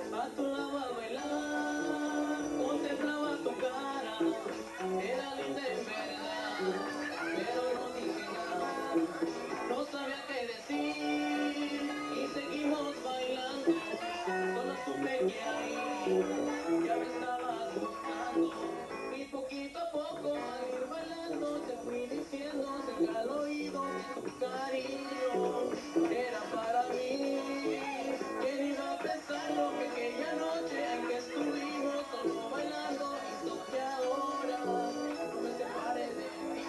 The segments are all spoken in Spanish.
A tu lado a bailar, contemplaba tu cara, era linda en verdad, pero no dije nada, no sabía qué decir y seguimos bailando, solo supe que ahí ya me estabas gustando y poquito a poco al ir bailando te fui diciendo cerca al oído que tu cariño era para mí. ¿Quién iba a pensarlo que aquella noche en que estuvimos solo bailando hizo que ahora no me separe de ti?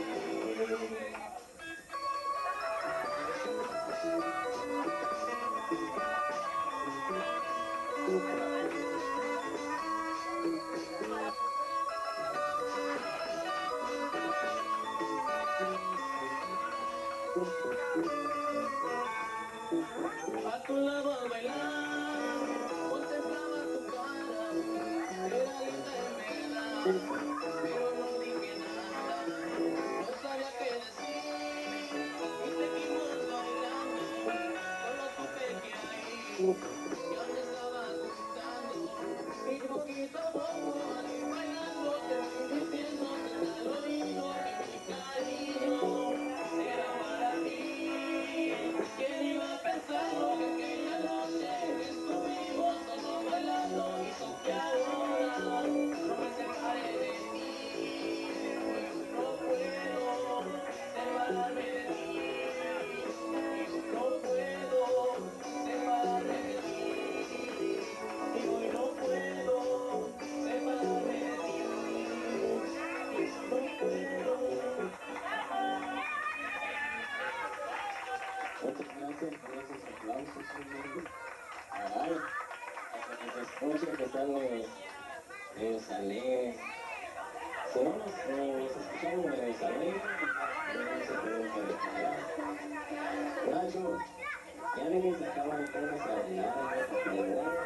A tu lado a bailar, contemplaba tu cara, era linda en verdad, pero no dije nada, no sabía qué decir, y seguimos bailando, solo supe que ahí ya me estaba gustando, y poquito a poco al ir bailando te fui diciendo cerca al oído que mi cariño era para ti. ¿Quién iba a pensarlo que aquella noche que estuvimos solo bailando hizo que ahora no me separe de ti? Hoy no puedo separarme de ti. No puedo separarme de ti. Y hoy no puedo separarme de ti. No puedo. Muchas gracias por esos aplausos. Ay, hasta que se escucha que están medios alegres. Si no nos escuchamos medios alegres, no se pueden preparar. Nacho, ya ni se acaba de ponerse a bailar en esta pregunta.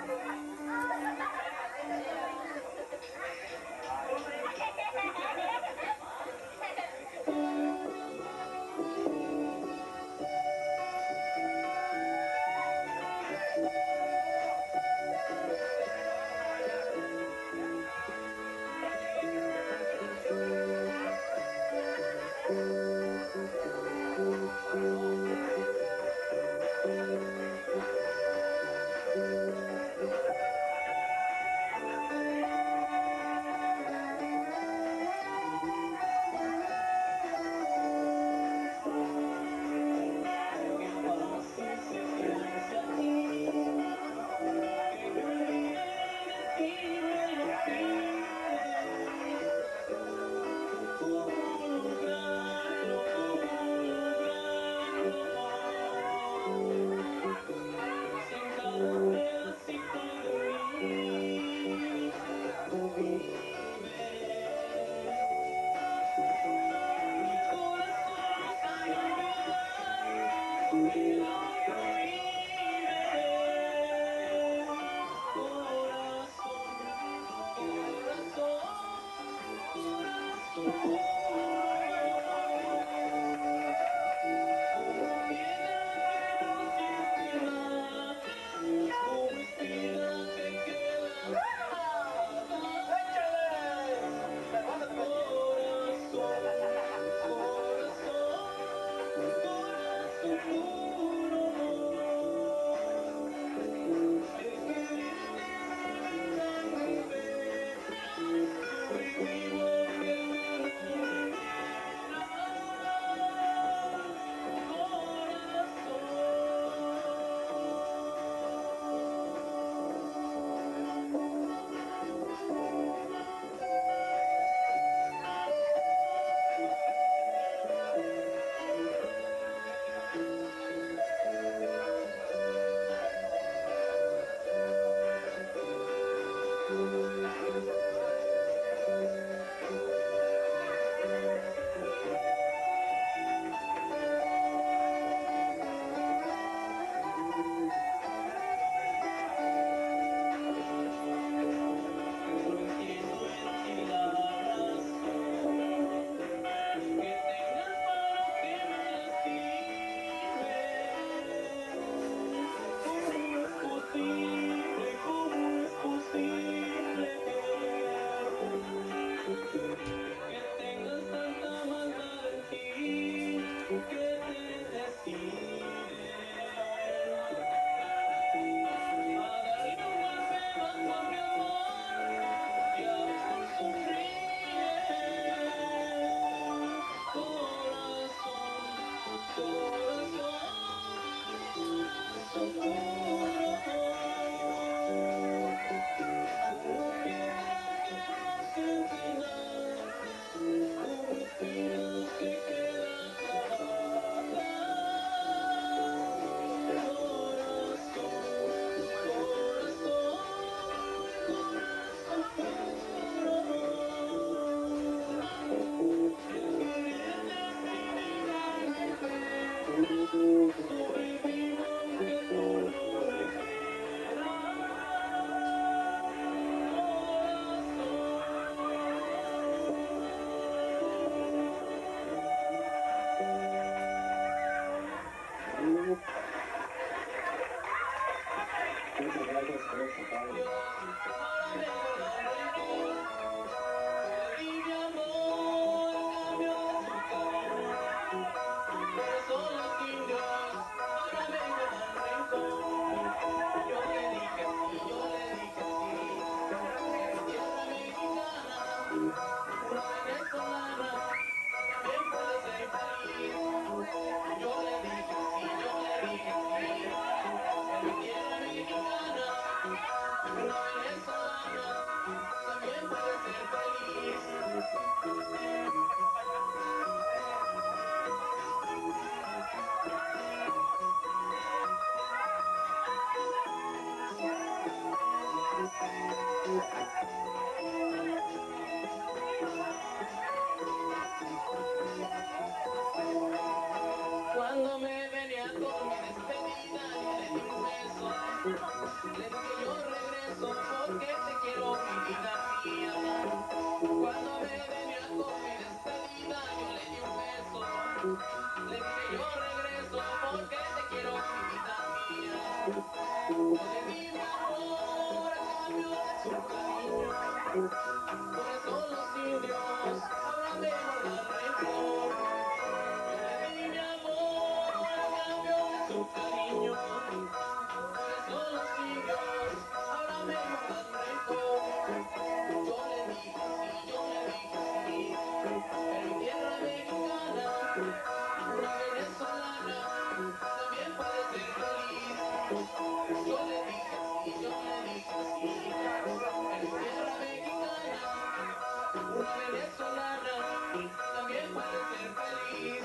Muchas gracias por esta tarde. Ahora me guardan rencor. Le di mi amor a cambio de su cariño. Por eso los indios ahora me guardan rencor. Yo le dije sí, yo le dije sí. En mi tierra mexicana, una venezolana también puede ser feliz. Yo le dije sí, yo le dije sí. En mi tierra mexicana, una venezolana también puede ser feliz. Cuando me venía con mi despedida, yo le di un beso. Le dije yo regreso porque te quiero, mi vida mía. Cuando me venía con mi despedida, yo le di un beso. Le dije yo regreso porque te quiero, mi vida mía. Yo le di mi amor a cambio de su cariño. Por eso los indios ahora me guardan rencor. Yo le di mi amor a cambio de su cariño. Por eso los indios ahora me guardan rencor. Yo le dije sí, yo le dije sí. En mi tierra mexicana, una venezolana también puede ser feliz. Yo le dije sí, yo le dije sí. En mi tierra mexicana, una venezolana también puede ser feliz.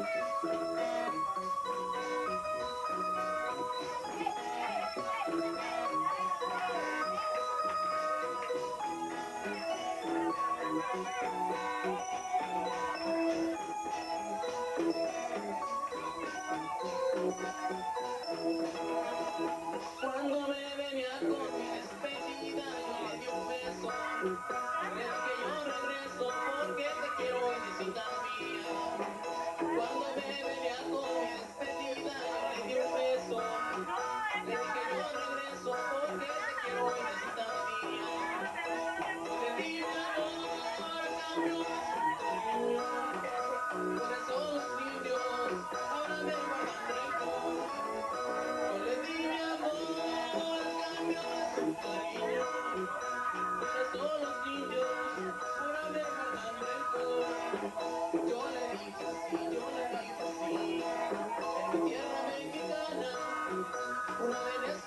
Cuando me venía con mi despedida, yo le di un beso. Le dije yo regreso porque te quiero y necesitas mía. Cuando me venía con mi despedida, yo le di un beso. Le dije yo regreso porque te quiero y necesitas mía. Yo le di mi amor a cambio de su cariño. Por eso los indios ahora me guardan rencor. Yo le di mi amor a cambio de su cariño. Por eso los indios ahora me guardan rencor. Yo le dije sí, yo le dije sí. En mi tierra mexicana, una Venezuela.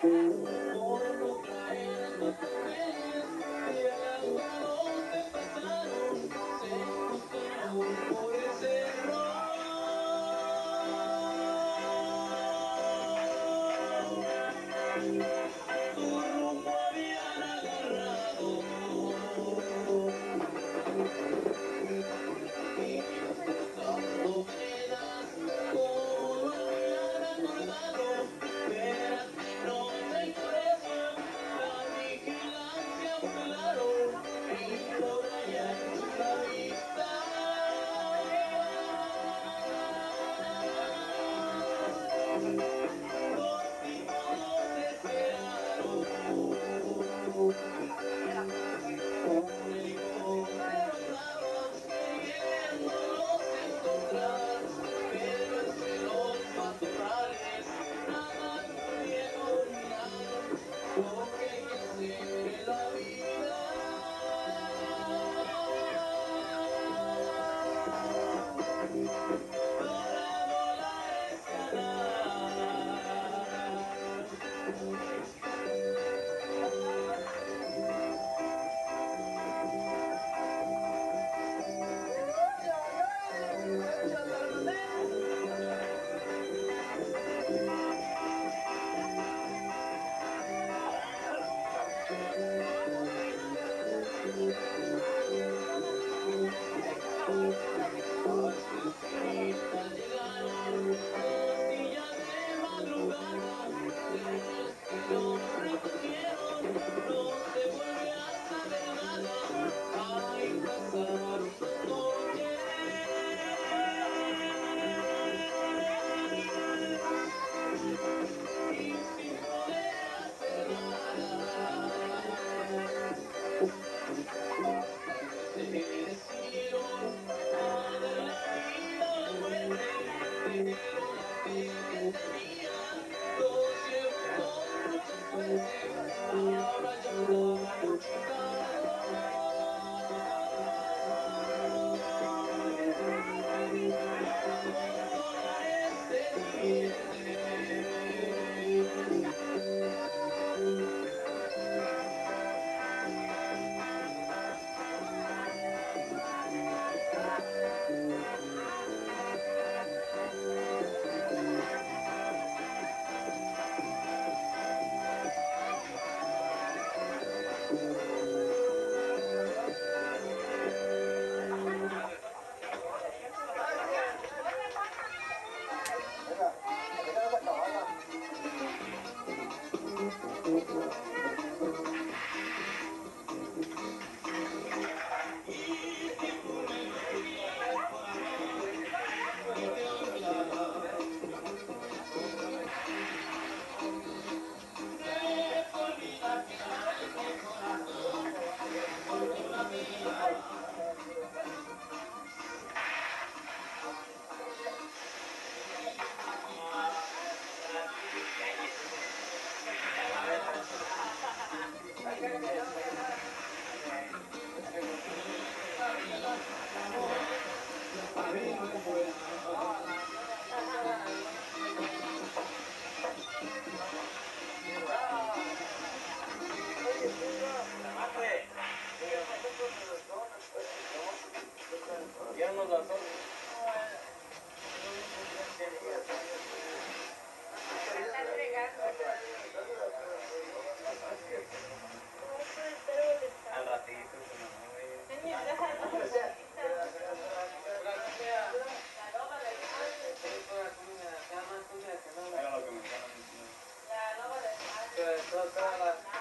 Por no traer estos papeles, y a las 12 pasaron, se encontraron por el cerro. Tu rumbo habían agarrado, y ibas contando veredas, como lo habían acordado. Espérate, no trae por eso, la vigilancia volaron, y por allá en Chula Vista. Los tipos esperaron, un helicóptero andaba queriéndolos encontrar, pero entre los matorrales nada pudieron mirar lo que hay que hacer en la vida para volar es Las espinitas llegaron, costillas de madrugada, de los que lo recogieron, no se vuelve a saber nada. Ahí pasaron 2 noches y sin poder hacer nada. Se decidieron a dar la vida a la muerte, pero la fe que tenían los llevó con mucha suerte. Ahora ya andaban en Chicago. Los dólares se divierten. Al ratito, no,